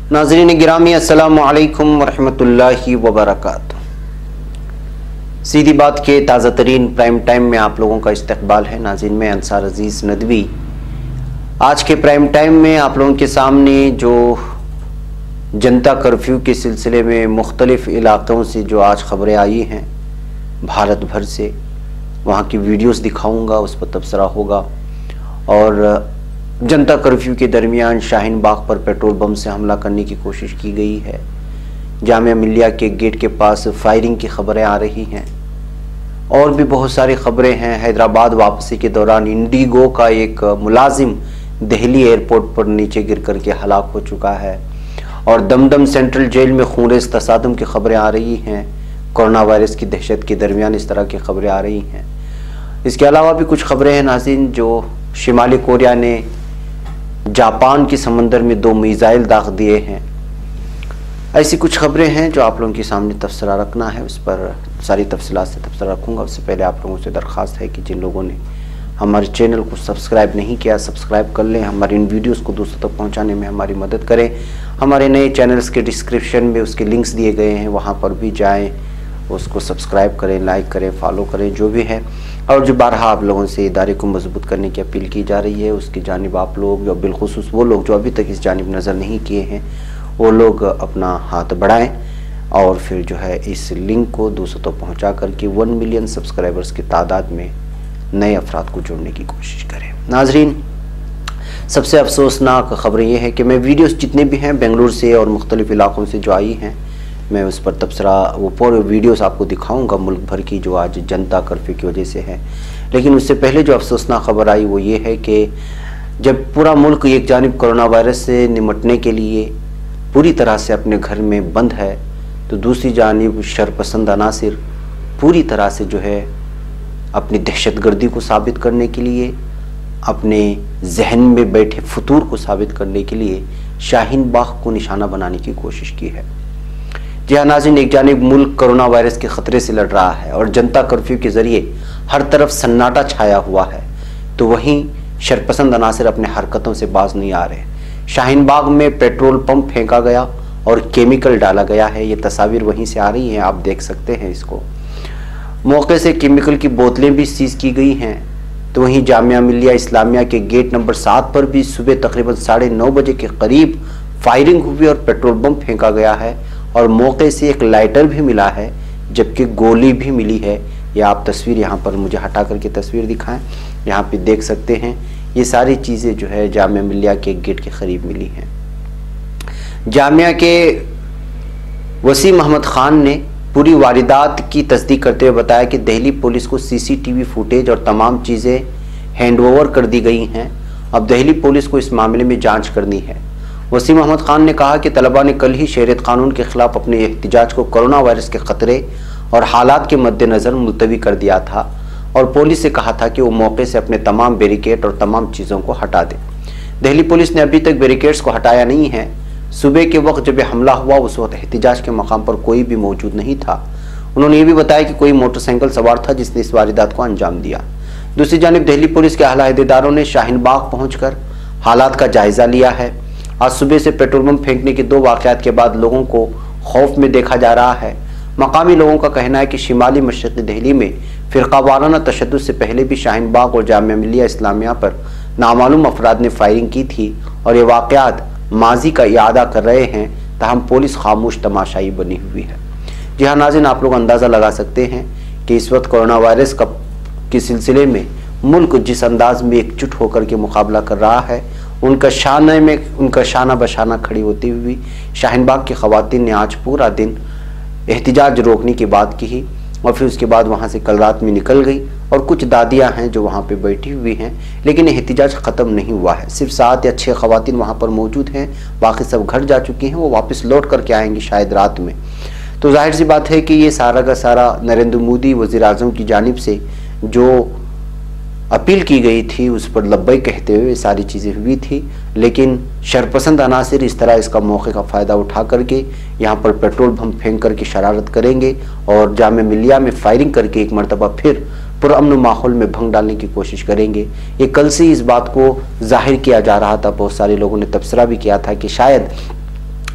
नाज़रीन गिरामी अस्सलामु अलैकुम वरहमतुल्लाहि वबरकातुहू। सीधी बात के ताज़ा तरीन प्राइम टाइम में आप लोगों का इस्तकबाल है। नाज़रीन मैं अंसार अजीज़ नदवी आज के प्राइम टाइम में आप लोगों के सामने जो जनता कर्फ्यू के सिलसिले में मुख्तलिफ इलाक़ों से जो आज ख़बरें आई हैं भारत भर से, वहाँ की वीडियोस दिखाऊंगा, उस पर तबसरा होगा। और जनता कर्फ्यू के दरमियान शाहीन बाग पर पेट्रोल बम से हमला करने की कोशिश की गई है। जामिया मिल्लिया के गेट के पास फायरिंग की खबरें आ रही हैं और भी बहुत सारी खबरें हैं। हैदराबाद वापसी के दौरान इंडिगो का एक मुलाजिम दिल्ली एयरपोर्ट पर नीचे गिर करके हलाक हो चुका है और दमदम सेंट्रल जेल में खूनरेज़ तसादुम की खबरें आ रही हैं। कोरोना वायरस की दहशत के दरमियान इस तरह की खबरें आ रही हैं। इसके अलावा भी कुछ खबरें हैं नाज़रीन, जो शिमाली कोरिया ने जापान के समंदर में 2 मिसाइल दाग दिए हैं। ऐसी कुछ खबरें हैं जो आप लोगों के सामने तबसरा रखना है, उस पर सारी तफसीलात से तबसरा रखूँगा। उससे पहले आप लोगों से दरख्वास्त है कि जिन लोगों ने हमारे चैनल को सब्सक्राइब नहीं किया, सब्सक्राइब कर लें। हमारे इन वीडियोस को दूसरों तक पहुंचाने में हमारी मदद करें। हमारे नए चैनल्स के डिस्क्रिप्शन में उसके लिंक्स दिए गए हैं, वहां पर भी जाएं, उसको सब्सक्राइब करें, लाइक करें, फॉलो करें, जो भी है। और जो बारहा आप लोगों से इदारे को मजबूत करने की अपील की जा रही है, उसकी जानिब आप लोग या बिलखुसूस वो लोग जो अभी तक इस जानिब नज़र नहीं किए हैं, वो लोग अपना हाथ बढ़ाएं और फिर जो है इस लिंक को दूसरों तक पहुँचा करके 1 मिलियन सब्सक्राइबर्स की तादाद में नए अफराद को जोड़ने की कोशिश करें। नाजरीन, सबसे अफसोसनाक खबरें ये है कि मैं वीडियोस जितने भी हैं बेंगलुरु से और मुख्तलिफ़ इलाक़ों से जो आई हैं, मैं उस पर तबसरा वो पूरे वीडियोस आपको दिखाऊंगा मुल्क भर की, जो आज जनता कर्फ्यू की वजह से है। लेकिन उससे पहले जो अफसोसनाक खबर आई वो ये है कि जब पूरा मुल्क एक जानिब कोरोना वायरस से निमटने के लिए पूरी तरह से अपने घर में बंद है, तो दूसरी जानिब शरपसंद अनासिर पूरी तरह से जो है अपनी दहशतगर्दी को साबित करने के लिए, अपने जहन में बैठे फतूर को साबित करने के लिए शाहीन बाग को निशाना बनाने की कोशिश की है। जी हाँ नाज़रीन, एक जानिब मुल्क कोरोना वायरस के ख़तरे से लड़ रहा है और जनता कर्फ्यू के ज़रिए हर तरफ सन्नाटा छाया हुआ है, तो वहीं शरपसंद अनासिर अपने हरकतों से बाज नहीं आ रहे। शाहीन बाग में पेट्रोल पंप फेंका गया और केमिकल डाला गया है। ये तस्वीर वहीं से आ रही हैं, आप देख सकते हैं इसको। मौके से केमिकल की बोतलें भी सीज की गई हैं। तो वहीं जामिया मिल्लिया इस्लामिया के गेट नंबर 7 पर भी सुबह तकरीबन 9:30 बजे के करीब फायरिंग हुई और पेट्रोल बम फेंका गया है और मौके से एक लाइटर भी मिला है, जबकि गोली भी मिली है। ये आप तस्वीर यहाँ पर मुझे हटा करके तस्वीर दिखाएं, यहाँ पे देख सकते हैं। ये सारी चीज़ें जो है जामिया मिल्लिया के गेट के करीब मिली हैं। जामिया के वसीम अहमद खान ने पूरी वारदात की तस्दीक करते हुए बताया कि दिल्ली पुलिस को सीसीटीवी फुटेज और तमाम चीज़ें हैंडओवर कर दी गई हैं। अब दिल्ली पुलिस को इस मामले में जांच करनी है। वसीम अहमद खान ने कहा कि तलबा ने कल ही शरीयत कानून के खिलाफ अपने एहतिजाज को कोरोना वायरस के ख़तरे और हालात के मद्देनज़र मुलतवी कर दिया था और पुलिस से कहा था कि वो मौके से अपने तमाम बैरिकेड और तमाम चीज़ों को हटा दे। दिल्ली पुलिस ने अभी तक बैरिकेड्स को हटाया नहीं है। सुबह के वक्त जब यह हमला हुआ उस वक्त एहतिजाज के मकाम पर कोई भी मौजूद नहीं था। उन्होंने ये भी बताया कि कोई मोटरसाइकिल सवार था जिसने इस वारदात को अंजाम दिया। दूसरी जानिब दिल्ली पुलिस के आला अहदेदारों ने शाहीन बाग पहुंचकर हालात का जायजा लिया है। आज सुबह से पेट्रोल बम फेंकने के 2 वाक़यात के बाद लोगों को खौफ में देखा जा रहा है। मकामी लोगों का कहना है कि शिमाली मशरक़ी दिल्ली में फ़िरक़ावाराना तशद्दुद से पहले भी शाहीन बाग और जामिया मिल्लिया इस्लामिया पर नामालूम अफराद ने फायरिंग की थी और ये वाक़यात माजी का इयादा कर रहे हैं, ताहम पुलिस खामोश तमाशाई बनी हुई है। जी हाँ नाज़रीन, आप लोग अंदाज़ा लगा सकते हैं कि इस वक्त कोरोना वायरस के सिलसिले में मुल्क जिस अंदाज में एकजुट होकर के मुकाबला कर रहा है, उनका शाना बशाना खड़ी होती हुई शाहीन बाग की ख़वातीन ने आज पूरा दिन एहतिजाज रोकने की बात की और फिर उसके बाद वहाँ से कल रात में निकल गई। और कुछ दादियाँ हैं जो वहाँ पे बैठी हुई हैं, लेकिन एहतिजाज ख़त्म नहीं हुआ है। सिर्फ 7 या 6 ख़वातीन वहाँ पर मौजूद हैं, बाकी सब घर जा चुकी हैं। वो वापस लौट करके आएंगी शायद रात में। तो जाहिर सी बात है कि ये सारा का सारा नरेंद्र मोदी वज़ीर आज़म की जानिब से जो अपील की गई थी उस पर लब्बैक कहते हुए सारी चीज़ें हुई थी। लेकिन शरपसंद अनासिर इस तरह इसका मौके का फ़ायदा उठा करके यहाँ पर पेट्रोल बम फेंक करके शरारत करेंगे और जामिया मिल्लिया में फायरिंग करके एक मरतबा फिर पुरअमन माहौल में भंग डालने की कोशिश करेंगे। ये कल से इस बात को जाहिर किया जा रहा था। बहुत सारे लोगों ने तबसरा भी किया था कि शायद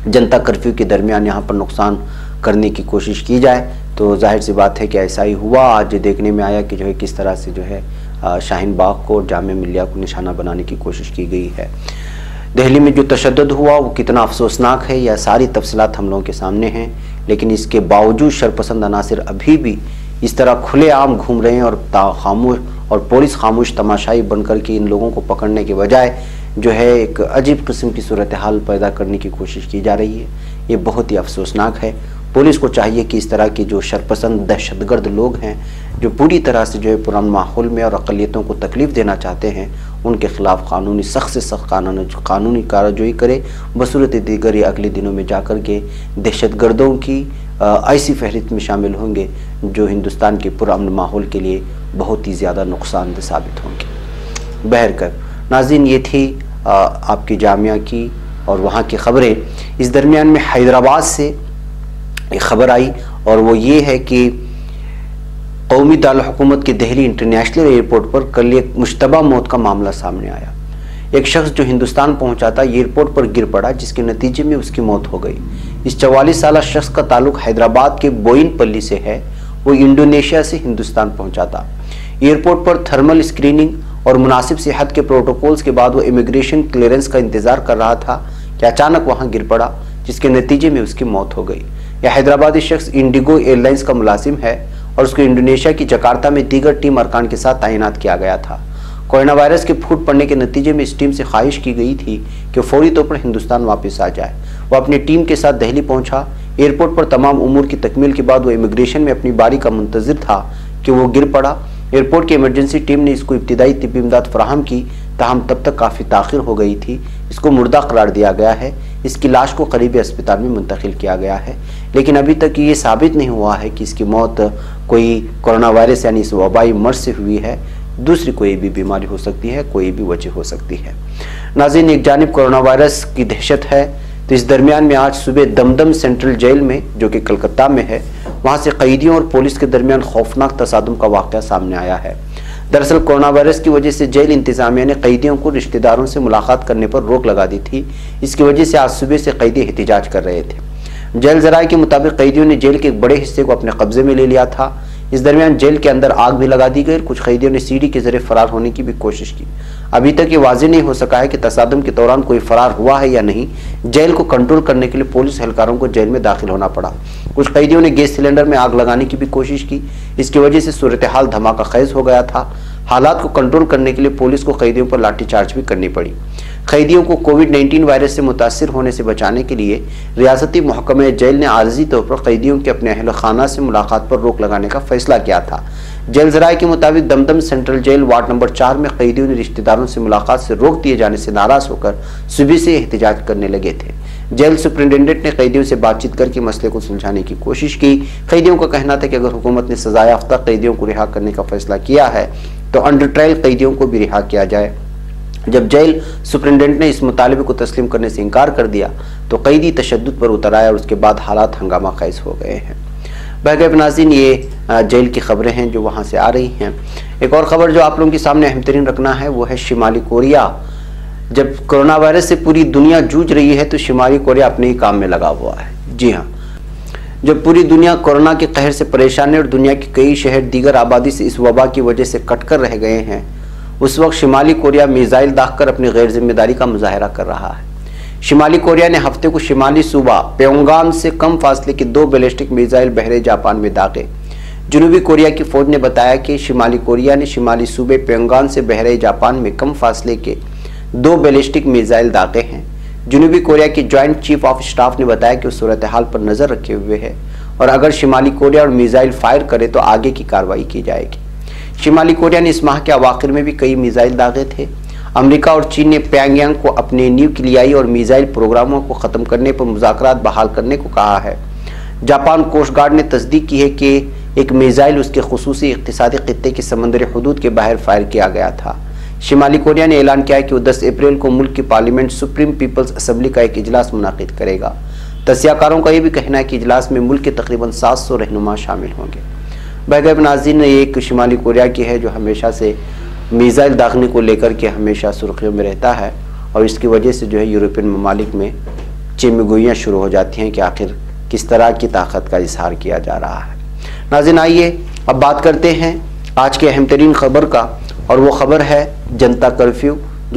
जनता कर्फ्यू के दरमियान यहाँ पर नुकसान करने की कोशिश की जाए। तो जाहिर सी बात है कि ऐसा ही हुआ। आज देखने में आया कि जो है किस तरह से जो है शाहीन बाग को और जामिया मिल्लिया को निशाना बनाने की कोशिश की गई है। दिल्ली में जो तशद्दुद हुआ वो कितना अफसोसनाक है, यह सारी तफसीलात हम लोगों के सामने हैं। लेकिन इसके बावजूद शरपसंद अनासिर अभी भी इस तरह खुलेआम घूम रहे हैं और खामोश और पुलिस खामोश तमाशाई बनकर के इन लोगों को पकड़ने के बजाय जो है एक अजीब किस्म की सूरत हाल पैदा करने की कोशिश की जा रही है। ये बहुत ही अफसोसनाक है। पुलिस को चाहिए कि इस तरह के जो शरपसंद दहशतगर्द लोग हैं जो पूरी तरह से जो है पुरान माहौल में और अक़लियतों को तकलीफ़ देना चाहते हैं, उनके खिलाफ कानूनी सख्त से सख्त कानूनी कार्रवाई करे। बसूरत दीगर ये अगले दिनों में जाकर के दहशतगर्दों की ऐसी फहरिस्त में शामिल होंगे जो हिंदुस्तान के पुरान माहौल के लिए बहुत ही ज़्यादा नुकसानदेह साबित होंगे। बहरकर नाज़रीन, ये थी आपकी जामिया की और वहाँ की ख़बरें। इस दरमियान में हैदराबाद से एक ख़बर आई और वो ये है कि कौमी दारुल-हुकूमत के दिल्ली इंटरनेशनल एयरपोर्ट पर कल एक मुश्तबा मौत का मामला सामने आया। एक शख्स जो हिंदुस्तान पहुंचा था एयरपोर्ट पर गिर पड़ा, जिसके नतीजे में उसकी मौत हो गई। इस 44 साल शख्स का ताल्लुक हैदराबाद के बोयिनपल्ली से है। वो इंडोनेशिया से हिंदुस्तान पहुंचा था। एयरपोर्ट पर थर्मल स्क्रीनिंग और मुनासिब सेहत के प्रोटोकॉल्स के बाद वो इमिग्रेशन क्लियरेंस का इंतजार कर रहा था कि अचानक वहां गिर पड़ा, जिसके नतीजे में उसकी मौत हो गई। यह हैदराबादी शख्स इंडिगो एयरलाइंस का मुलाजिम है और उसको इंडोनेशिया की जकार्ता में दीगर टीम अरकान के साथ तैनात किया गया था। कोरोना वायरस के फूट पड़ने के नतीजे में इस टीम से ख्वाहिश की गई थी कि फौरी तौर पर हिंदुस्तान वापस आ जाए। वो अपनी टीम के साथ दिल्ली पहुंचा। एयरपोर्ट पर तमाम उमूर की तकमील के बाद वो इमिग्रेशन में अपनी बारी का मुंतजिर था कि वो गिर पड़ा। एयरपोर्ट की इमरजेंसी टीम ने इसको इब्तिदाई तिब्बी इमदाद फराहम की, ताहम तब तक काफ़ी ताख़िर हो गई थी। इसको मुर्दा करार दिया गया है। इसकी लाश को करीबी अस्पताल में मुंतकिल किया गया है, लेकिन अभी तक ये साबित नहीं हुआ है कि इसकी मौत कोई कोरोना वायरस यानी इस वबाई मर्ज से हुई है। दूसरी कोई भी बीमारी हो सकती है, कोई भी वजह हो सकती है। नाज़रीन, एक जानिब कोरोना वायरस की दहशत है तो इस दरमियान में आज सुबह दमदम सेंट्रल जेल में, जो कि कलकत्ता में है, वहाँ से कैदियों और पुलिस के दरमियान खौफनाक तसादुम का वाक़या सामने आया है। दरअसल कोरोना वायरस की वजह से जेल इंतजामिया ने कैदियों को रिश्तेदारों से मुलाकात करने पर रोक लगा दी थी। इसकी वजह से आज सुबह से कैदी एहतिजाज कर रहे थे। जेल ज़राए के मुताबिक कैदियों ने जेल के एक बड़े हिस्से को अपने कब्जे में ले लिया था। इस दरमियान जेल के अंदर आग भी लगा दी गई। कुछ कैदियों ने सीढ़ी के जरिए फरार होने की भी कोशिश की। अभी तक ये वाज़ेह नहीं हो सका है कि तसादुम के दौरान कोई फरार हुआ है या नहीं। जेल को कंट्रोल करने के लिए पुलिस एहलकारों को जेल में दाखिल होना पड़ा। कुछ कैदियों ने गैस सिलेंडर में आग लगाने की भी कोशिश की। इसकी वजह से सूरत हाल धमाका खेज हो गया था। हालात को कंट्रोल करने के लिए पुलिस को कैदियों पर लाठीचार्ज भी करनी पड़ी। कैदियों को कोविड-19 वायरस से मुतासिर होने से बचाने के लिए रियासती महकमे जेल ने आर्जी तौर पर कैदियों के अपने अहल खाना से मुलाकात पर रोक लगाने का फैसला किया था। जेल ज़राए के मुताबिक Dum Dum central jail ward number 4 में कैदियों ने रिश्तेदारों से मुलाकात से रोक दिए जाने से नाराज होकर सुबह से एहतिजाज करने लगे थे। जेल सुपरिटेंडेंट ने कैदियों से बातचीत करके मसले को सुलझाने की कोशिश की। कैदियों का कहना था कि अगर हुकूमत ने सजा याफ्ता कैदियों को रिहा करने का फैसला किया है तो अंडर ट्रायल कैदियों को भी रिहा किया जाए। जब जेल सुपरिटेंडेंट ने इस मुतालबे को तस्लीम करने से इनकार कर दिया तो कैदी तशद्दुद पर उतर आया और उसके बाद हालात हंगामा खेज हो गए हैं। बहरकैफ नाज़रीन, ये जेल की खबरें हैं जो वहाँ से आ रही हैं। एक और ख़बर जो आप लोगों के सामने अहम तरीन रखना है वो है शिमाली कोरिया। जब कोरोना वायरस से पूरी दुनिया जूझ रही है तो शिमाली कोरिया अपने ही काम में लगा हुआ है। जी हाँ, जब पूरी दुनिया कोरोना के कहर से परेशान है और दुनिया के कई शहर दीगर आबादी से इस वबा की वजह से कट कर रह गए हैं, उस वक्त शिमाली कोरिया मिसाइल दागकर अपनी गैर जिम्मेदारी का मुजाहरा कर रहा है। शिमाली कोरिया ने हफ्ते को शिमाली सूबा प्योंगयांग से कम फासले के 2 बैलिस्टिक मिसाइल बहरे जापान में दागे। जनूबी कोरिया की फौज ने बताया कि शिमाली कोरिया ने शिमाली सूबे प्योंगयांग से बहरे जापान में कम फासले के 2 बैलिस्टिक मिसाइल दागे हैं। जनूबी कोरिया के जॉइंट चीफ ऑफ स्टाफ ने बताया कि वो सूरत हाल पर नजर रखे हुए है और अगर शिमाली कोरिया और मिसाइल फायर करे तो आगे की कार्रवाई की जाएगी। शिमाली कोरिया ने इस माह के अवाखिर में भी कई मिसाइल दागे थे। अमेरिका और चीन ने प्योंगयांग को अपने न्यूक्लियाई और मिसाइल प्रोग्रामों को ख़त्म करने पर मुज़ाकरात बहाल करने को कहा है। जापान कोस्ट गार्ड ने तस्दीक की है कि एक मिसाइल उसके खुसूसी इक़्तिसादी खित्ते के समंदरी हदूद के बाहर फायर किया गया था। शिमाली कोरिया ने ऐलान किया है कि वो 10 अप्रैल को मुल्क की पार्लियामेंट सुप्रीम पीपल्स असम्बली का एक इजलास मुनाकिद करेगा। तस्याकारों का यह भी कहना है कि इजलास में मुल्क के तकरीबन 700 रहनुमा शामिल होंगे। बहरकैफ नाज़रीन, एक शिमाली कोरिया की है जो हमेशा से मिसाइल दागने को लेकर के हमेशा सुर्खियों में रहता है और इसकी वजह से जो है यूरोपियन ममालिक में बच्चे में गोइयाँ शुरू हो जाती हैं कि आखिर किस तरह की ताकत का इजहार किया जा रहा है। नाज़रीन, आइए अब बात करते हैं आज के अहम तरीन खबर का, और वो खबर है जनता कर्फ्यू जो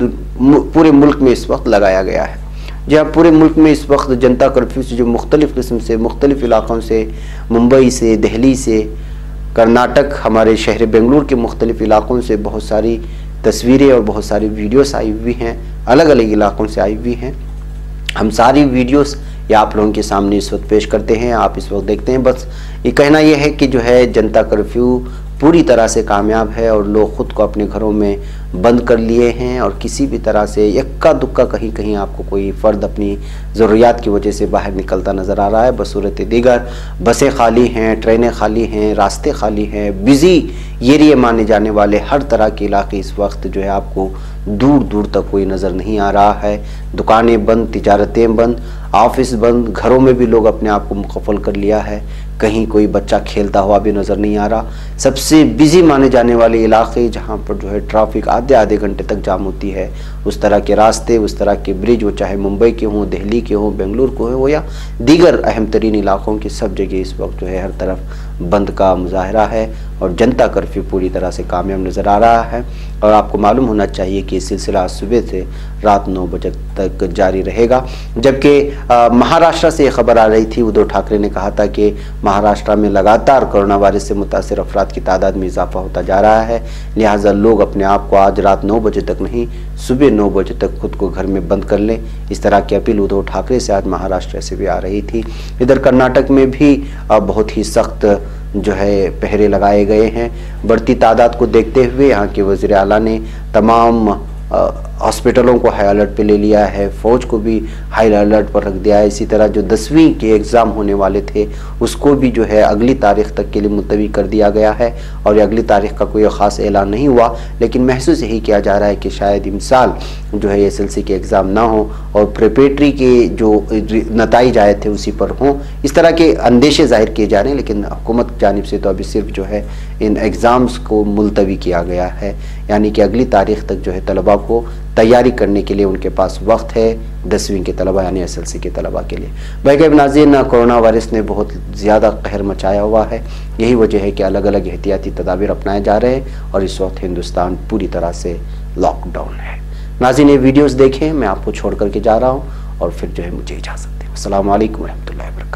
पूरे मुल्क में इस वक्त लगाया गया है। जहाँ पूरे मुल्क में इस वक्त जनता कर्फ्यू से जो मुख्तलिफ़ किस्म से मुख्तलिफ़ इलाक़ों से, मुंबई से, दिल्ली से, कर्नाटक, हमारे शहर बेंगलुरु के मुख्तलिफ़ इलाक़ों से बहुत सारी तस्वीरें और बहुत सारी वीडियोस आई हुई हैं, अलग अलग इलाक़ों से आई हुई हैं। हम सारी वीडियोस ये आप लोगों के सामने इस वक्त पेश करते हैं, आप इस वक्त देखते हैं। बस ये कहना यह है कि जो है जनता कर्फ्यू पूरी तरह से कामयाब है और लोग ख़ुद को अपने घरों में बंद कर लिए हैं और किसी भी तरह से इक्का दुक्का कहीं कहीं आपको कोई फ़र्द अपनी ज़रूरियात की वजह से बाहर निकलता नज़र आ रहा है। बसूरत दीगर बसें खाली हैं, ट्रेनें खाली हैं, रास्ते खाली हैं, बिज़ी एरिया माने जाने वाले हर तरह के इलाके इस वक्त जो है आपको दूर दूर तक कोई नज़र नहीं आ रहा है। दुकानें बंद, तिजारतें बंद, ऑफिस बंद, घरों में भी लोग अपने आप को मुकफ़ल कर लिया है। कहीं कोई बच्चा खेलता हुआ भी नज़र नहीं आ रहा। सबसे बिज़ी माने जाने वाले इलाके जहाँ पर जो है ट्रैफिक आधे घंटे तक जाम होती है, उस तरह के रास्ते, उस तरह के ब्रिज, वो चाहे मुंबई के हों, दिल्ली के हों, बेंगलुरु के हों या दीगर अहम तरीन इलाक़ों की, सब जगह इस वक्त जो है हर तरफ बंद का मुजाहरा है और जनता कर्फ्यू पूरी तरह से कामयाब नज़र आ रहा है। और आपको मालूम होना चाहिए कि ये सिलसिला सुबह से रात 9 बजे तक जारी रहेगा। जबकि महाराष्ट्र से खबर आ रही थी, उद्धव ठाकरे ने कहा था कि महाराष्ट्र में लगातार कोरोना वायरस से मुतासिर अफराद की तादाद में इजाफा होता जा रहा है, लिहाजा लोग अपने आप को आज रात 9 बजे तक नहीं, सुबह 9 बजे तक खुद को घर में बंद कर लें। इस तरह की अपील उद्धव ठाकरे से आज महाराष्ट्र से भी आ रही थी। इधर कर्नाटक में भी बहुत ही सख्त जो है पहरे लगाए गए हैं। बढ़ती तादाद को देखते हुए यहाँ के वज़ीर आला ने तमाम हॉस्पिटलों को हाई अलर्ट पे ले लिया है, फ़ौज को भी हाई अलर्ट पर रख दिया है। इसी तरह जो 10वीं के एग्ज़ाम होने वाले थे उसको भी जो है अगली तारीख़ तक के लिए मुलतवी कर दिया गया है और अगली तारीख़ का कोई ख़ास ऐलान नहीं हुआ, लेकिन महसूस यही किया जा रहा है कि शायद इमसाल जो है SSLC के एग्ज़ाम ना हो और प्रिपरेटरी के जो नताइज आए थे उसी पर हों। इस तरह के अंदेशे ज़ाहिर किए जा रहे हैं, लेकिन हुकूमत की जानिब से तो अभी सिर्फ जो है इन एग्ज़ाम्स को मुलतवी किया गया है, यानी कि अगली तारीख़ तक जो है तलबा को तैयारी करने के लिए उनके पास वक्त है, 10वीं के तलबा यानी SSLC के तलबा के लिए। भाई नाज़रीन, कोरोना वायरस ने बहुत ज़्यादा कहर मचाया हुआ है। यही वजह है कि अलग अलग एहतियाती तदाबीर अपनाए जा रहे हैं और इस वक्त हिंदुस्तान पूरी तरह से लॉकडाउन है। नाज़रीन, ये वीडियोज़ देखें, मैं आपको छोड़ करके जा रहा हूँ और फिर जो है मुझे इजाज़त दें। अस्सलामु अलैकुम व रहमतुल्लाहि व बरकातहू।